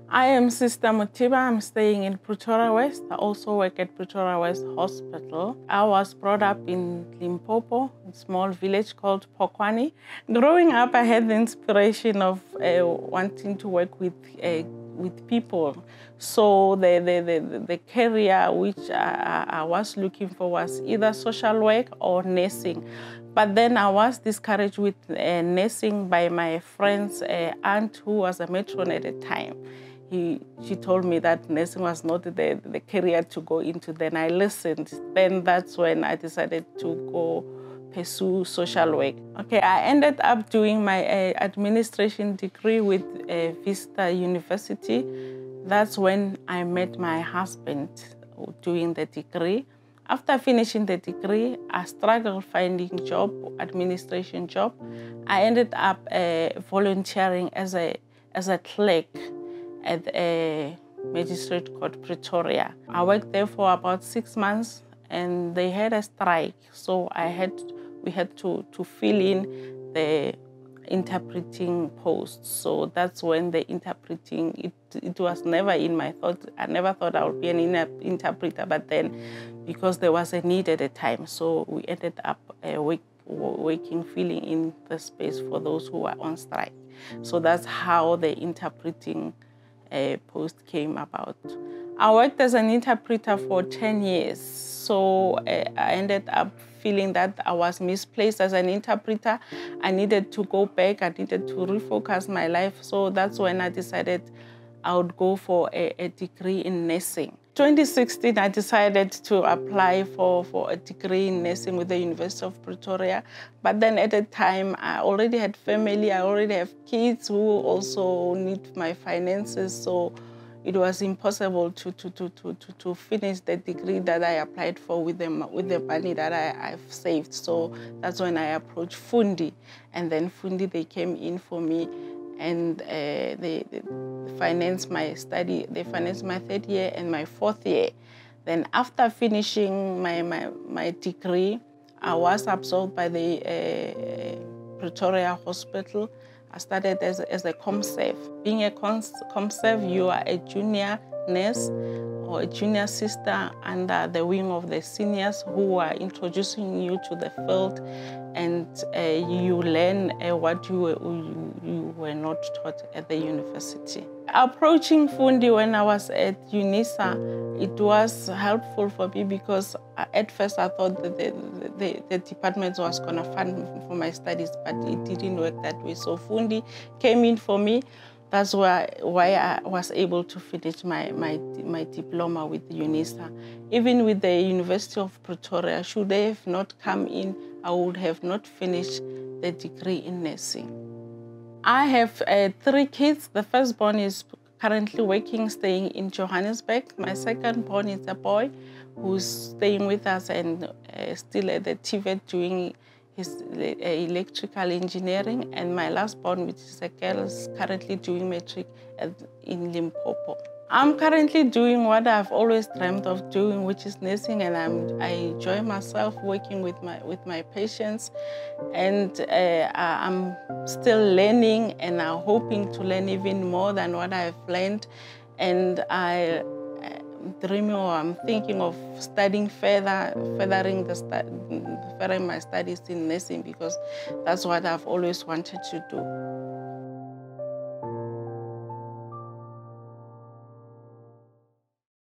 I am Sister Mothiba. I'm staying in Pretoria West. I also work at Pretoria West Hospital. I was brought up in Limpopo, a small village called Pokwani. Growing up, I had the inspiration of wanting to work with people. So the career which I was looking for was either social work or nursing. But then I was discouraged with nursing by my friend's aunt, who was a matron at the time. She told me that nursing was not the career to go into. Then I listened. Then that's when I decided to go pursue social work. Okay, I ended up doing my administration degree with Vista University. That's when I met my husband doing the degree. After finishing the degree, I struggled finding job, administration job. I ended up volunteering as a clerk at a magistrate court, Pretoria. I worked there for about 6 months, and they had a strike, so we had to fill in the interpreting posts. So that's when the interpreting, it was never in my thought. I never thought I would be an interpreter, but then because there was a need at the time, so we ended up working, filling in the space for those who were on strike. So that's how the interpreting post came about. I worked as an interpreter for 10 years. So I ended up feeling that I was misplaced as an interpreter. I needed to go back. I needed to refocus my life. So that's when I decided I would go for a degree in nursing. 2016, I decided to apply for a degree in nursing with the University of Pretoria. But then at the time, I already had family. I already have kids who also need my finances. So it was impossible to finish the degree that I applied for with the money that I've saved. So that's when I approached Fundi. And then Fundi, they came in for me, and they financed my study. They financed my 3rd year and my 4th year. Then after finishing my degree, I was absorbed by the Pretoria Hospital. I started as a ComServe. Being a ComServe, you are a junior nurse or a junior sister under the wing of the seniors who are introducing you to the field, and you learn what you were not taught at the university. Approaching Fundi when I was at UNISA, it was helpful for me because at first I thought that the department was going to fund for my studies, but it didn't work that way. So Fundi came in for me. That's why I was able to finish my diploma with UNISA. Even with the University of Pretoria, should they have not come in, I would have not finished the degree in nursing. I have 3 kids. The firstborn is currently working, staying in Johannesburg. My secondborn is a boy who's staying with us and still at the TVET doing his electrical engineering. And my lastborn, which is a girl, is currently doing matric in Limpopo. I'm currently doing what I've always dreamt of doing, which is nursing, and I enjoy myself working with my patients. And I'm still learning, and I'm hoping to learn even more than what I've learned. And I'm thinking of studying furthering my studies in nursing, because that's what I've always wanted to do.